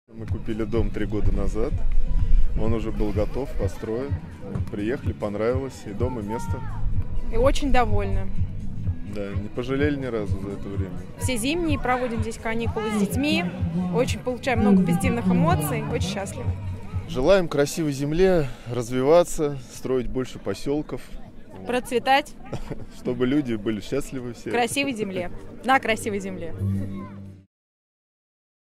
Мы купили дом 3 года назад. Он уже был готов, построен. Приехали, понравилось. И дом, и место. И очень довольны. Да, не пожалели ни разу за это время. Все зимние проводим здесь каникулы с детьми. Очень получаем много позитивных эмоций. Очень счастливы. Желаем красивой земле развиваться, строить больше поселков. Процветать. Чтобы люди были счастливы все. В красивой земле. На красивой земле.